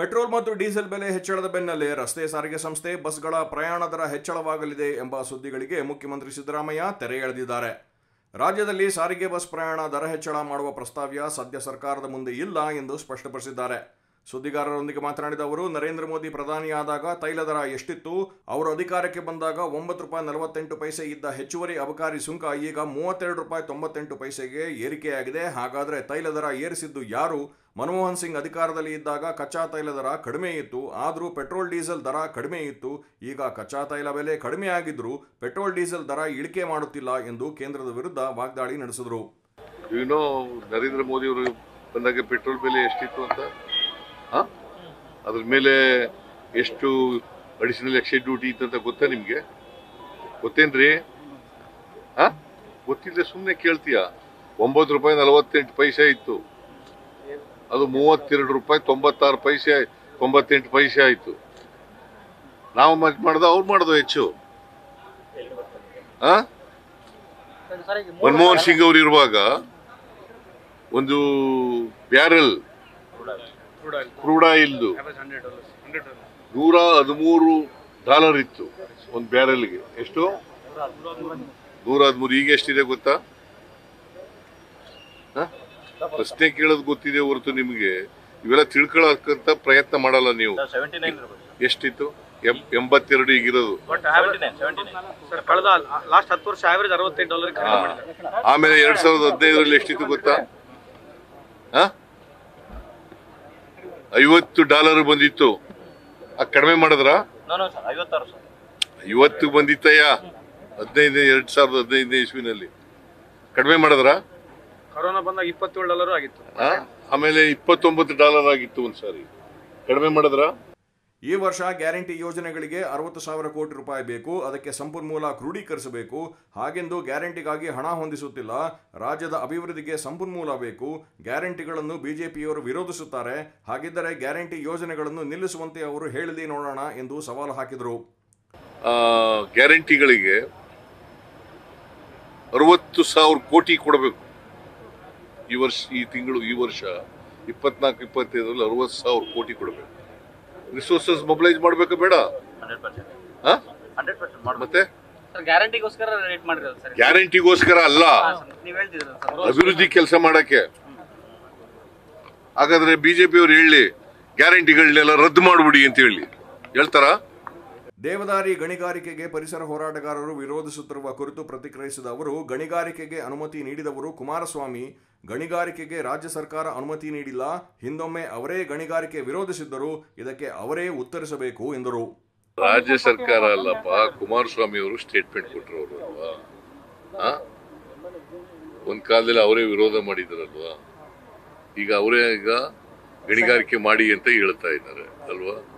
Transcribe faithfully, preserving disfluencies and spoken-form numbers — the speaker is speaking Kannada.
ಪೆಟ್ರೋಲ್ ಮತ್ತು ಡೀಸೆಲ್ ಬೆಲೆ ಹೆಚ್ಚಳದ ಬೆನ್ನಲ್ಲೇ ರಸ್ತೆ ಸಾರಿಗೆ ಸಂಸ್ಥೆ ಬಸ್ಗಳ ಪ್ರಯಾಣ ದರ ಹೆಚ್ಚಳವಾಗಲಿದೆ ಎಂಬ ಸುದ್ದಿಗಳಿಗೆ ಮುಖ್ಯಮಂತ್ರಿ ಸಿದ್ದರಾಮಯ್ಯ ತೆರೆ ಎಳೆದಿದ್ದಾರೆ. ರಾಜ್ಯದಲ್ಲಿ ಸಾರಿಗೆ ಬಸ್ ಪ್ರಯಾಣ ದರ ಹೆಚ್ಚಳ ಮಾಡುವ ಪ್ರಸ್ತಾವ ಸದ್ಯ ಸರ್ಕಾರದ ಮುಂದೆ ಇಲ್ಲ ಎಂದು ಸ್ಪಷ್ಟಪಡಿಸಿದ್ದಾರೆ. ಸುದ್ದಿಗಾರರೊಂದಿಗೆ ಮಾತನಾಡಿದ ಅವರು, ನರೇಂದ್ರ ಮೋದಿ ಪ್ರಧಾನಿಯಾದಾಗ ತೈಲ ದರ ಎಷ್ಟಿತ್ತು? ಅವರು ಅಧಿಕಾರಕ್ಕೆ ಬಂದಾಗ ಒಂಬತ್ತು ರೂಪಾಯಿ ನಲವತ್ತೆಂಟು ಪೈಸೆ ಇದ್ದ ಹೆಚ್ಚುವರಿ ಅಬಕಾರಿ ಸುಂಕ ಈಗ ಮೂವತ್ತೆರಡು ರೂಪಾಯಿ ತೊಂಬತ್ತೆಂಟು ಪೈಸೆಗೆ ಏರಿಕೆಯಾಗಿದೆ. ಹಾಗಾದರೆ ತೈಲ ದರ ಏರಿಸಿದ್ದು ಯಾರು? ಮನಮೋಹನ್ ಸಿಂಗ್ ಅಧಿಕಾರದಲ್ಲಿ ಇದ್ದಾಗ ಕಚ್ಚಾ ತೈಲ ದರ ಕಡಿಮೆ ಇತ್ತು, ಆದರೂ ಪೆಟ್ರೋಲ್ ಡೀಸೆಲ್ ದರ ಕಡಿಮೆ ಇತ್ತು. ಈಗ ಕಚ್ಚಾ ತೈಲ ಬೆಲೆ ಕಡಿಮೆ ಆಗಿದ್ರೂ ಪೆಟ್ರೋಲ್ ಡೀಸೆಲ್ ದರ ಇಳಿಕೆ ಮಾಡುತ್ತಿಲ್ಲ ಎಂದು ಕೇಂದ್ರದ ವಿರುದ್ಧ ವಾಗ್ದಾಳಿ ನಡೆಸಿದರು. ಏನೋ ನರೇಂದ್ರ ಮೋದಿ ಅವರು ಬಂದಾಗ ಪೆಟ್ರೋಲ್ ಬೆಲೆ ಎಷ್ಟಿತ್ತು ಅಂತ, ಅದ್ರ ಮೇಲೆ ಎಷ್ಟು ಅಡಿಷನಲ್ ಎಕ್ಸೈಸ್ ಡ್ಯೂಟಿ ಇತ್ತು ಅಂತ ಗೊತ್ತಾ ನಿಮ್ಗೆ? ಗೊತ್ತೇನ್ರಿ? ಹಾ ಗೊತ್ತಿಲ್ಲ, ಸುಮ್ಮನೆ ಕೇಳ್ತೀಯ. ಒಂಬತ್ತು ರೂಪಾಯಿ ನಲವತ್ತೆಂಟು ಪೈಸೆ ಇತ್ತು, ಅದು ಮೂವತ್ತೆರಡು ರೂಪಾಯಿ ತೊಂಬತ್ತಾರು ಪೈಸೆ ತೊಂಬತ್ತೆಂಟು ಪೈಸೆ ಆಯ್ತು. ನಾವು ಮಾಡ್ದ ಅವ್ರು ಮಾಡ್ದು ಹೆಚ್ಚು. ಆ ಮನಮೋಹನ್ ಸಿಂಗ್ ಅವರು ಇರುವಾಗ ಒಂದು ಬ್ಯಾರೆಲ್ ಕ್ರೂಡ್ ಆಯಿಲ್ದು ನೂರ ಹದಿಮೂರು ಡಾಲರ್ ಇತ್ತು ಒಂದು ಬ್ಯಾರೆಲ್ಗೆ. ಎಷ್ಟು? ನೂರ ಹದಿಮೂರು. ಈಗ ಎಷ್ಟಿದೆ ಗೊತ್ತಾ? ಪ್ರಶ್ನೆ ಕೇಳೋದು ಗೊತ್ತಿದೆ ಹೊರತು ನಿಮ್ಗೆ ಇವೆಲ್ಲ ತಿಳ್ಕೊಳ್ಳೋಕ್ಕಂತ ಪ್ರಯತ್ನ ಮಾಡಲ್ಲ ನೀವು. ಎಷ್ಟಿತ್ತು? ಎಂಬತ್ತೆರಡು ಈಗಿರೋದು. ಆಮೇಲೆ ಎರಡ್ ಸಾವಿರದ ಹದಿನೈದರಲ್ಲಿ ಎಷ್ಟಿತ್ತು ಗೊತ್ತಾ? ಐವತ್ತು ಡಾಲರ್ ಬಂದಿತ್ತು. ಕಡಿಮೆ ಮಾಡಿದ್ರ? ಐವತ್ತು ಬಂದಿತ್ತಯ್ಯ ಹದಿನೈದು ಎರಡ್ ಸಾವಿರದ ಹದಿನೈದನೇ ಇಸ್ವಿನಲ್ಲಿ. ಕಡಿಮೆ ಮಾಡಿದ್ರ? ಕೊರೋನಾ ಬಂದಾಗ ಇಪ್ಪತ್ತೇಳು ಡಾಲರ್ ಆಗಿತ್ತು. ಆಮೇಲೆ ಇಪ್ಪತ್ತೊಂಬತ್ತು ಡಾಲರ್ ಆಗಿತ್ತು ಒಂದ್ಸಾರಿ. ಕಡಿಮೆ ಮಾಡಿದ್ರ? ಈ ವರ್ಷ ಗ್ಯಾರಂಟಿ ಯೋಜನೆಗಳಿಗೆ ಅರವತ್ತು ಸಾವಿರ ಕೋಟಿ ರೂಪಾಯಿ ಬೇಕು. ಅದಕ್ಕೆ ಸಂಪನ್ಮೂಲ ಕ್ರೋಢೀಕರಿಸಬೇಕು. ಹಾಗೆಂದು ಗ್ಯಾರಂಟಿಗಾಗಿ ಹಣ ಹೊಂದಿಸುತ್ತಿಲ್ಲ. ರಾಜ್ಯದ ಅಭಿವೃದ್ಧಿಗೆ ಸಂಪನ್ಮೂಲ ಬೇಕು. ಗ್ಯಾರಂಟಿಗಳನ್ನು ಬಿಜೆಪಿಯವರು ವಿರೋಧಿಸುತ್ತಾರೆ. ಹಾಗಿದ್ದರೆ ಗ್ಯಾರಂಟಿ ಯೋಜನೆಗಳನ್ನು ನಿಲ್ಲಿಸುವಂತೆ ಅವರು ಹೇಳಿದೆ ನೋಡೋಣ ಎಂದು ಸವಾಲು ಹಾಕಿದರು. ಗ್ಯಾರಂಟಿಗಳಿಗೆ ಅರವತ್ತು ಸಾವಿರ ಕೋಟಿ ಕೊಡಬೇಕು ಈ ವರ್ಷ. ಈ ತಿಂಗಳು ಈ ವರ್ಷ ಇಪ್ಪತ್ನಾಲ್ಕು ಇಪ್ಪತ್ತೈದರಲ್ಲಿ ಅರವತ್ತು ಸಾವಿರ ಕೋಟಿ ಕೊಡಬೇಕು. ರಿಸೋರ್ಸಸ್ ಮೊಬಿಲೈಸ್ ಮಾಡಬೇಕು ಬೇಡ? ಮತ್ತೆ ಗ್ಯಾರಂಟಿಗೋಸ್ಕರ ಅಲ್ಲ, ಅಭಿವೃದ್ಧಿ ಕೆಲಸ ಮಾಡಕ್ಕೆ. ಹಾಗಾದ್ರೆ ಬಿಜೆಪಿ ಅವರು ಹೇಳಿ ಗ್ಯಾರಂಟಿಗಳನ್ನೆಲ್ಲ ರದ್ದು ಮಾಡ್ಬಿಡಿ ಅಂತ ಹೇಳಿ ಹೇಳ್ತಾರ? ದೇವದಾರಿ ಗಣಿಗಾರಿಕೆಗೆ ಪರಿಸರ ಹೋರಾಟಗಾರರು ವಿರೋಧಿಸುತ್ತಿರುವ ಕುರಿತು ಪ್ರತಿಕ್ರಿಯಿಸಿದ ಅವರು, ಗಣಿಗಾರಿಕೆಗೆ ಅನುಮತಿ ನೀಡಿದವರು ಕುಮಾರಸ್ವಾಮಿ. ಗಣಿಗಾರಿಕೆಗೆ ರಾಜ್ಯ ಸರ್ಕಾರ ಅನುಮತಿ ನೀಡಿಲ್ಲ. ಹಿಂದೊಮ್ಮೆ ಅವರೇ ಗಣಿಗಾರಿಕೆ ವಿರೋಧಿಸಿದ್ದರು. ಇದಕ್ಕೆ ಅವರೇ ಉತ್ತರಿಸಬೇಕು ಎಂದರು. ರಾಜ್ಯ ಸರ್ಕಾರ ಅಲ್ಲಪ್ಪ, ಕುಮಾರಸ್ವಾಮಿ ಅವರು ಸ್ಟೇಟ್ಮೆಂಟ್ ಕೊಟ್ಟರು ಅಲ್ವಾ? ಒಂದ್ ಕಾಲದಲ್ಲಿ ಅವರೇ ವಿರೋಧ ಮಾಡಿದಾರಲ್ವಾ? ಈಗ ಅವರೇ ಈಗ ಗಣಿಗಾರಿಕೆ ಮಾಡಿ ಅಂತ ಹೇಳ್ತಾ ಇದ್ದಾರೆ ಅಲ್ವಾ?